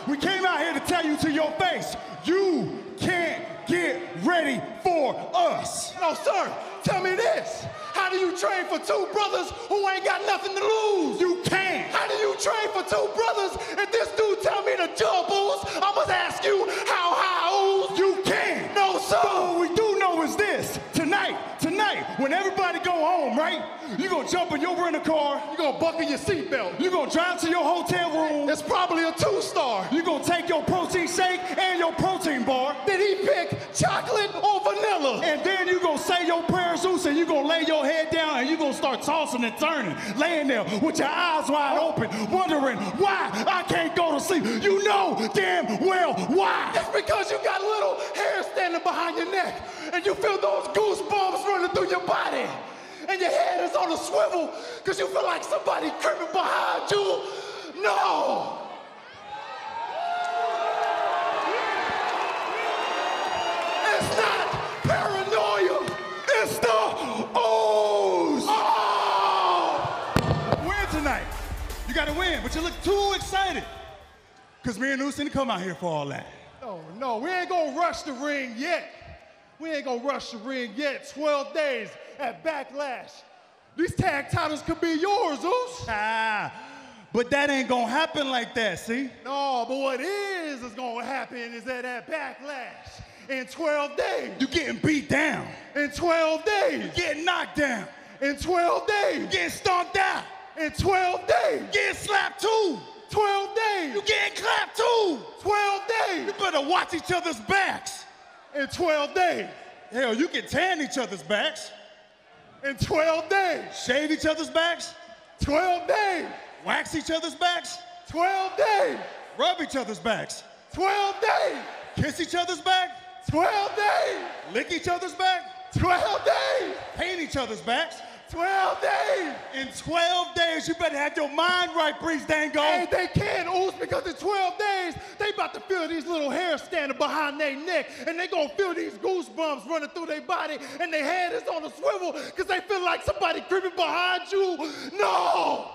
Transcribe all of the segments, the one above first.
We came out here to tell you to your face, you can't get ready for us. No, sir, tell me this. How do you train for two brothers who ain't got nothing to lose? You can't. How do you train for two brothers if this dude tell me to jump, ooze? I must ask you, how high, ooze? You can't. No, sir. But what we do know is this. Tonight, when everybody go home, right? You gonna jump in your rental car. You gonna buckle your seatbelt. You gonna drive to your hotel room. It's probably a 2-star. You gonna take your protein shake and your protein bar. Did he pick chocolate or vanilla? And then you gonna say your prayers, Zeus, and you gonna lay your head down and you gonna start tossing and turning, laying there with your eyes wide open, wondering why I can't go to sleep. You know damn well why. It's because you got little hair standing behind your neck and you feel those goosebumps running through your body. And your head is on a swivel because you feel like somebody creeping behind you. No! It's not paranoia. It's the ooze. Oh! Win tonight. You gotta win, but you look too excited. Cause me and Zeus didn't come out here for all that. No, we ain't gonna rush the ring yet. We ain't gonna rush the ring yet. 12 days at Backlash. These tag titles could be yours, Zeus. But that ain't gonna happen like that, see? No, but what is gonna happen is that at Backlash, in 12 days. You getting beat down. In 12 days. You getting knocked down. In 12 days. You getting stomped out. In 12 days. You getting slapped too. 12 days. You getting clapped too. 12 days. You better watch each other's backs. In 12 days. Hell, you can tan each other's backs. In 12 days. Shave each other's backs. 12 days. Wax each other's backs. 12 days. Rub each other's backs. 12 days. Kiss each other's back. 12 days. Lick each other's back. 12 days. Paint each other's backs. 12 days. In 12 days, you better have your mind right, Breeze Dango. Hey, they can't, Ooze, because in 12 days, they about to feel these little hairs standing behind their neck, and they gonna feel these goosebumps running through their body, and their head is on a swivel, because they feel like somebody creeping behind you. No!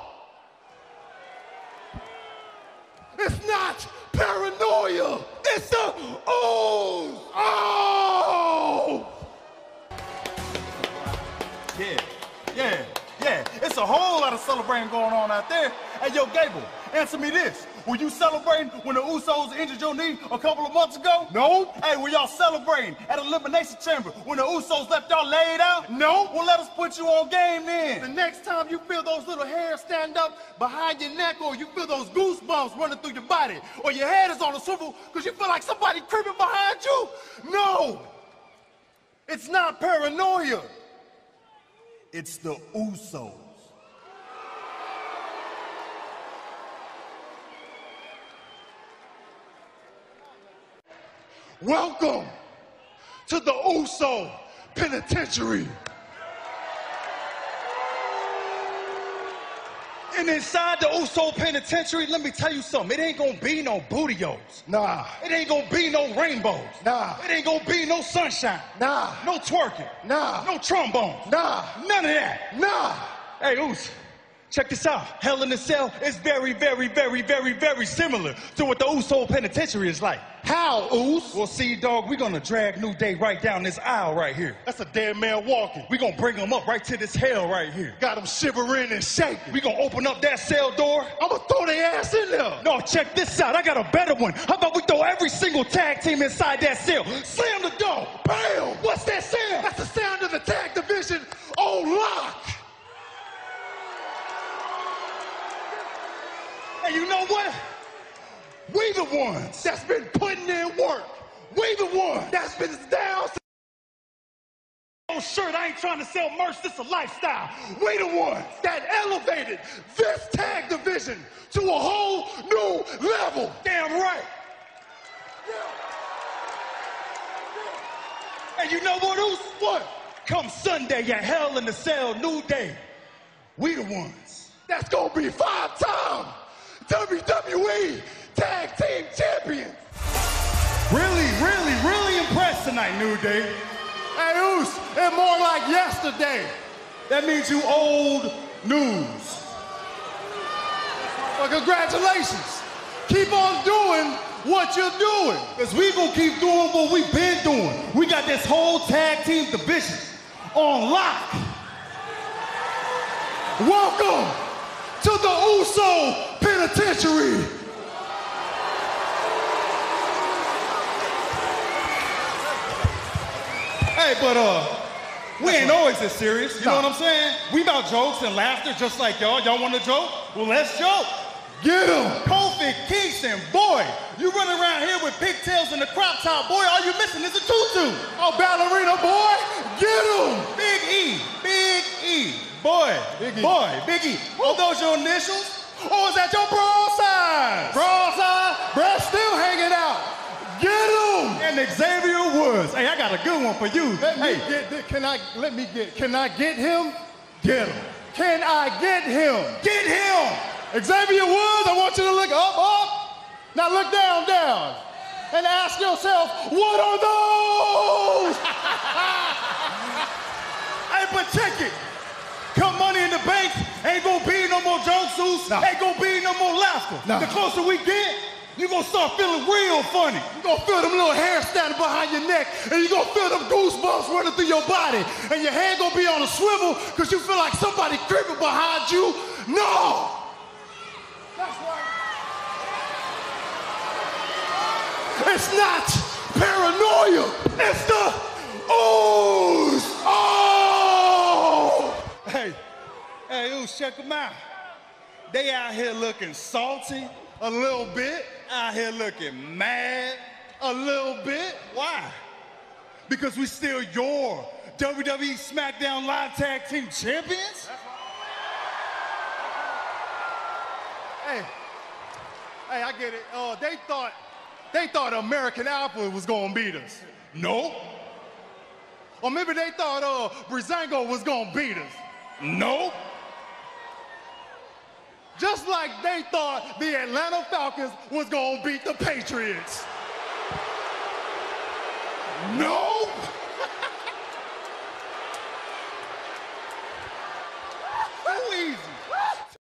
It's not paranoia. It's the ooze. Oh! Yeah. It's a whole lot of celebrating going on out there. Hey, yo, Gable, answer me this. Were you celebrating when the Usos injured your knee a couple of months ago? No. Hey, were y'all celebrating at Elimination Chamber when the Usos left y'all laid out? No. Well, let us put you on game then. The next time you feel those little hairs stand up behind your neck, or you feel those goosebumps running through your body, or your head is on a swivel because you feel like somebody creeping behind you, no. It's not paranoia. It's the Usos. Welcome to the Uso Penitentiary. And inside the Uso Penitentiary, let me tell you something. It ain't gonna be no bootios. Nah. It ain't gonna be no rainbows. Nah. It ain't gonna be no sunshine. Nah. No twerking. Nah. No trombones. Nah. None of that. Nah. Hey, Oos, check this out. Hell in a Cell is very, very, very, very, very similar to what the Uso Penitentiary is like. How, Oos? Well, see, dog, we're gonna drag New Day right down this aisle right here. That's a dead man walking. We're gonna bring him up right to this hell right here. Got him shivering and shaking. We're gonna open up that cell door. I'm gonna throw their ass in there. No, check this out. I got a better one. How about we throw every single tag team inside that cell? Slam the door. Bam! What's that sound? That's the sound of the tag division on lock. And you know what? We the ones That's been putting in work. We the ones That's been down. Oh, shirt, I ain't trying to sell merch, this a lifestyle. We the ones That elevated this tag division to a whole new level. Damn right. And you know what, Oos? What? Come Sunday at Hell in the Cell, New Day. We the ones. That's gonna be 5-time WWE Tag Team Champions. Really impressed tonight, New Day. Hey, Oos, it's more like yesterday. That means you old news. Well, congratulations. Keep on doing doing what you're doing. Because we gonna keep doing what we've been doing. We got this whole tag team division on lock. Welcome to the Uso Penitentiary. Hey, but we ain't always this serious, you know what I'm saying? We about jokes and laughter just like y'all. Y'all want to joke? Well, let's joke. Get him. Kofi Kingston, boy, you running around here with pigtails and a crop top, boy, all you missing is a tutu. Oh, ballerina boy, get him. Big E, boy, Big E. Are those your initials? Or is that your broadside? Broadside, breast still hanging out. Get him. And Xavier Woods. Hey, I got a good one for you. Can I get him? Get him. Can I get him? Get him. Xavier Woods, I want you to look up. Now look down. And ask yourself, what are those? Hey, but check it. Come Money in the Bank, ain't gonna be no more jokes, ain't gonna be no more laughter. The closer we get, you gonna start feeling real funny. You gonna feel them little hairs standing behind your neck, and you gonna feel them goosebumps running through your body, and your head gonna be on a swivel because you feel like somebody creeping behind you. No! That's right. It's not paranoia. It's the ooze. Oh! Hey, ooze, check them out. They out here looking salty. A little bit. Out here looking mad. A little bit. Why? Because we still your WWE SmackDown Live Tag Team Champions? Hey, I get it. They thought American Alpha was gonna beat us. No. Or maybe they thought Breezango was gonna beat us. No. Just like they thought the Atlanta Falcons was gonna beat the Patriots. No.